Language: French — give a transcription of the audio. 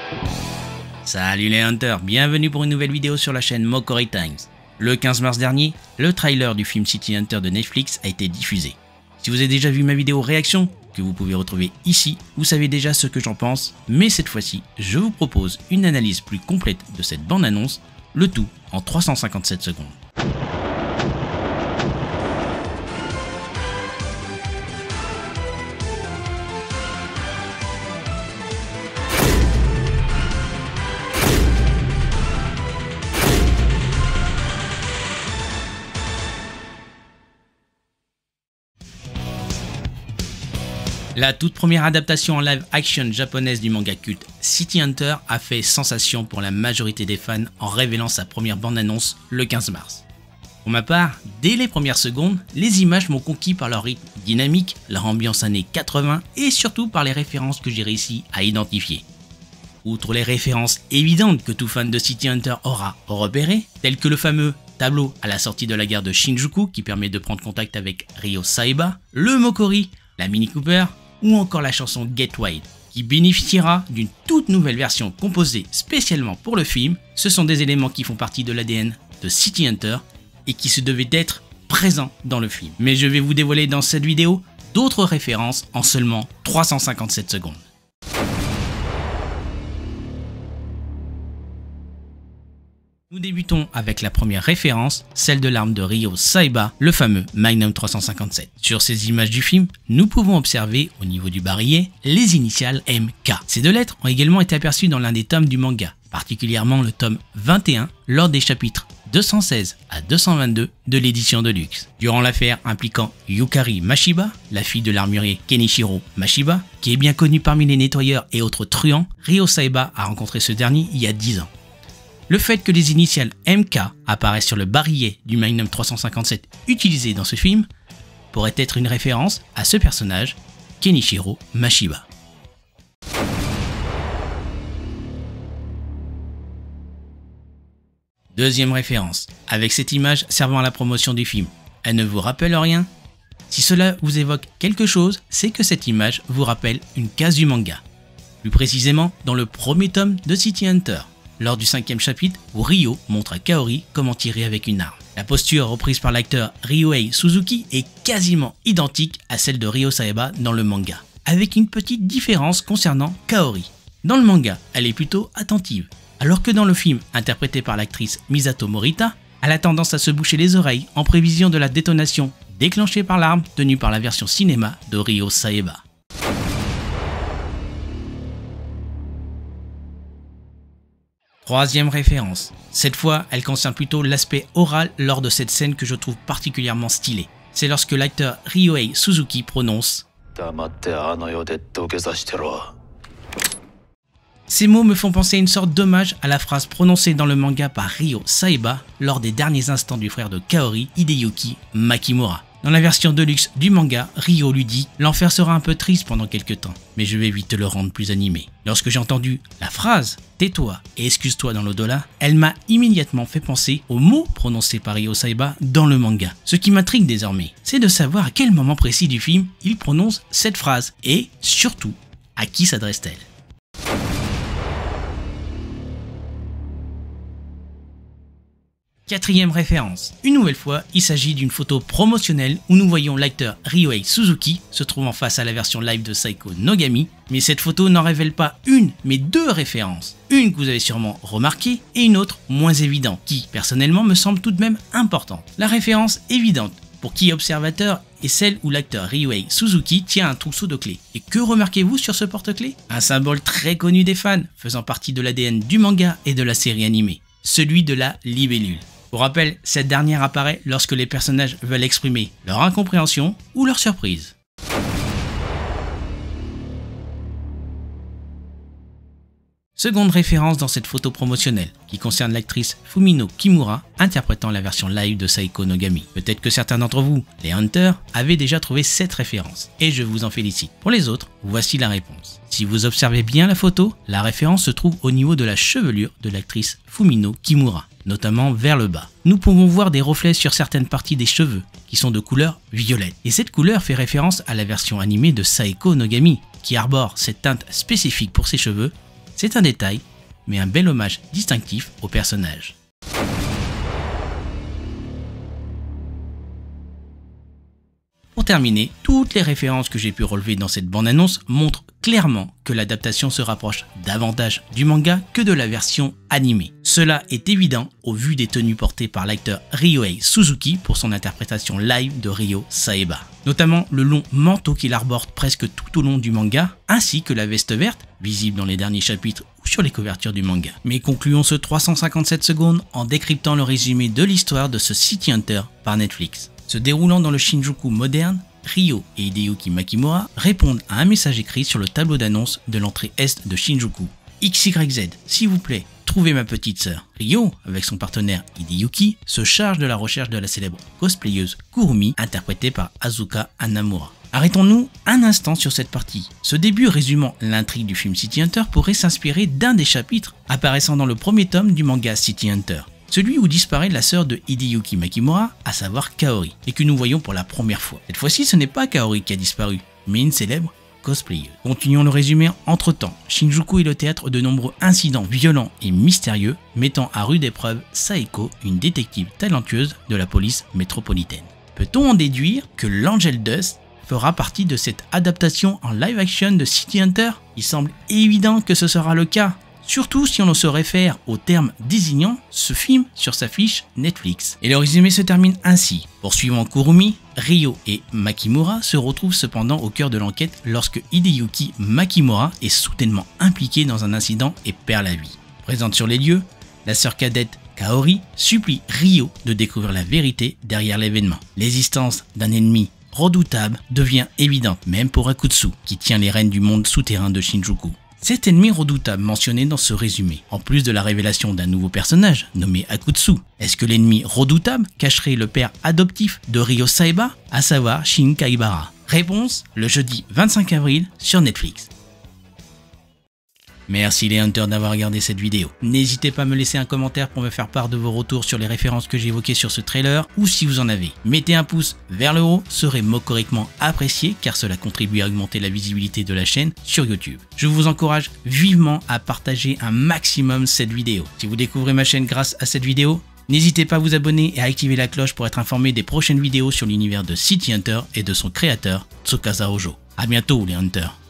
Salut les hunters, bienvenue pour une nouvelle vidéo sur la chaîne Mokori Times. Le 15 mars dernier, le trailer du film City Hunter de Netflix a été diffusé. Si vous avez déjà vu ma vidéo réaction, que vous pouvez retrouver ici, vous savez déjà ce que j'en pense, mais cette fois-ci, je vous propose une analyse plus complète de cette bande-annonce, le tout en 357 secondes. La toute première adaptation en live action japonaise du manga culte City Hunter a fait sensation pour la majorité des fans en révélant sa première bande-annonce le 15 mars. Pour ma part, dès les premières secondes, les images m'ont conquis par leur rythme dynamique, leur ambiance années 80 et surtout par les références que j'ai réussi à identifier. Outre les références évidentes que tout fan de City Hunter aura repérées, telles que le fameux tableau à la sortie de la gare de Shinjuku qui permet de prendre contact avec Ryo Saeba, le Mokori, la Mini Cooper, ou encore la chanson Get Wild, qui bénéficiera d'une toute nouvelle version composée spécialement pour le film. Ce sont des éléments qui font partie de l'ADN de City Hunter et qui se devaient d'être présents dans le film. Mais je vais vous dévoiler dans cette vidéo d'autres références en seulement 357 secondes. Nous débutons avec la première référence, celle de l'arme de Ryo Saeba, le fameux Magnum 357. Sur ces images du film, nous pouvons observer au niveau du barillet les initiales MK. Ces deux lettres ont également été aperçues dans l'un des tomes du manga, particulièrement le tome 21 lors des chapitres 216 à 222 de l'édition de luxe. Durant l'affaire impliquant Yukari Mashiba, la fille de l'armurier Kenichiro Mashiba, qui est bien connue parmi les nettoyeurs et autres truands, Ryo Saeba a rencontré ce dernier il y a 10 ans. Le fait que les initiales MK apparaissent sur le barillet du Magnum 357 utilisé dans ce film pourrait être une référence à ce personnage, Kenichiro Mashiba. Deuxième référence, avec cette image servant à la promotion du film. Elle ne vous rappelle rien? Si cela vous évoque quelque chose, c'est que cette image vous rappelle une case du manga. Plus précisément dans le premier tome de City Hunter, lors du 5e chapitre où Ryo montre à Kaori comment tirer avec une arme. La posture reprise par l'acteur Ryohei Suzuki est quasiment identique à celle de Ryo Saeba dans le manga, avec une petite différence concernant Kaori. Dans le manga, elle est plutôt attentive, alors que dans le film, interprété par l'actrice Misato Morita, elle a tendance à se boucher les oreilles en prévision de la détonation déclenchée par l'arme tenue par la version cinéma de Ryo Saeba. Troisième référence. Cette fois, elle concerne plutôt l'aspect oral lors de cette scène que je trouve particulièrement stylée. C'est lorsque l'acteur Ryohei Suzuki prononce Ces mots me font penser à une sorte d'hommage à la phrase prononcée dans le manga par Ryo Saeba lors des derniers instants du frère de Kaori, Hideyuki Makimura. Dans la version deluxe du manga, Ryo lui dit « L'enfer sera un peu triste pendant quelques temps, mais je vais vite te le rendre plus animé. » Lorsque j'ai entendu la phrase « Tais-toi et excuse-toi dans l'au-delà », elle m'a immédiatement fait penser aux mots prononcés par Ryo Saeba dans le manga. Ce qui m'intrigue désormais, c'est de savoir à quel moment précis du film il prononce cette phrase et, surtout, à qui s'adresse-t-elle. Quatrième référence. Une nouvelle fois, il s'agit d'une photo promotionnelle où nous voyons l'acteur Ryohei Suzuki se trouvant face à la version live de Saiko Nogami, mais cette photo n'en révèle pas une, mais deux références. Une que vous avez sûrement remarquée et une autre moins évidente, qui personnellement me semble tout de même importante. La référence évidente, pour qui est observateur, est celle où l'acteur Ryohei Suzuki tient un trousseau de clés. Et que remarquez-vous sur ce porte-clés? Un symbole très connu des fans, faisant partie de l'ADN du manga et de la série animée, celui de la libellule. Pour rappel, cette dernière apparaît lorsque les personnages veulent exprimer leur incompréhension ou leur surprise. Seconde référence dans cette photo promotionnelle, qui concerne l'actrice Fumino Kimura interprétant la version live de Saiko Nogami. Peut-être que certains d'entre vous, les hunters, avaient déjà trouvé cette référence, et je vous en félicite. Pour les autres, voici la réponse. Si vous observez bien la photo, la référence se trouve au niveau de la chevelure de l'actrice Fumino Kimura, notamment vers le bas. Nous pouvons voir des reflets sur certaines parties des cheveux, qui sont de couleur violette. Et cette couleur fait référence à la version animée de Saiko Nogami, qui arbore cette teinte spécifique pour ses cheveux, C'est un détail, mais un bel hommage distinctif au personnage. Pour terminer, toutes les références que j'ai pu relever dans cette bande-annonce montrent clairement que l'adaptation se rapproche davantage du manga que de la version animée. Cela est évident au vu des tenues portées par l'acteur Ryohei Suzuki pour son interprétation live de Ryo Saeba. Notamment le long manteau qu'il arbore presque tout au long du manga, ainsi que la veste verte, visible dans les derniers chapitres ou sur les couvertures du manga. Mais concluons ce 357 secondes en décryptant le résumé de l'histoire de ce City Hunter par Netflix. Se déroulant dans le Shinjuku moderne, Ryo et Hideyuki Makimura répondent à un message écrit sur le tableau d'annonce de l'entrée est de Shinjuku. XYZ, s'il vous plaît, trouvez ma petite sœur. Ryo, avec son partenaire Hideyuki, se charge de la recherche de la célèbre cosplayeuse Kurumi, interprétée par Asuka Hanamura. Arrêtons-nous un instant sur cette partie. Ce début résumant l'intrigue du film City Hunter pourrait s'inspirer d'un des chapitres apparaissant dans le premier tome du manga City Hunter. Celui où disparaît la sœur de Hideyuki Makimura, à savoir Kaori, et que nous voyons pour la première fois. Cette fois-ci, ce n'est pas Kaori qui a disparu, mais une célèbre cosplayeuse. Continuons le résumé. Entre-temps, Shinjuku est le théâtre de nombreux incidents violents et mystérieux, mettant à rude épreuve Saeko, une détective talentueuse de la police métropolitaine. Peut-on en déduire que l'Angel Dust fera partie de cette adaptation en live action de City Hunter? Il semble évident que ce sera le cas. Surtout si on se réfère au terme désignant ce film sur sa fiche Netflix. Et le résumé se termine ainsi. Poursuivant Kurumi, Ryo et Makimura se retrouvent cependant au cœur de l'enquête lorsque Hideyuki Makimura est soudainement impliqué dans un incident et perd la vie. Présente sur les lieux, la sœur cadette Kaori supplie Ryo de découvrir la vérité derrière l'événement. L'existence d'un ennemi redoutable devient évidente, même pour Akutsu, qui tient les rênes du monde souterrain de Shinjuku. Cet ennemi redoutable mentionné dans ce résumé, en plus de la révélation d'un nouveau personnage nommé Akutsu, est-ce que l'ennemi redoutable cacherait le père adoptif de Ryo Saeba, à savoir Shin Kaibara? Réponse, le jeudi 25 avril sur Netflix. Merci les hunters d'avoir regardé cette vidéo. N'hésitez pas à me laisser un commentaire pour me faire part de vos retours sur les références que j'ai évoquées sur ce trailer ou si vous en avez. Mettez un pouce vers le haut, serait correctement apprécié car cela contribue à augmenter la visibilité de la chaîne sur YouTube. Je vous encourage vivement à partager un maximum cette vidéo. Si vous découvrez ma chaîne grâce à cette vidéo, n'hésitez pas à vous abonner et à activer la cloche pour être informé des prochaines vidéos sur l'univers de City Hunter et de son créateur Tsukasa Hojo. A bientôt les hunters.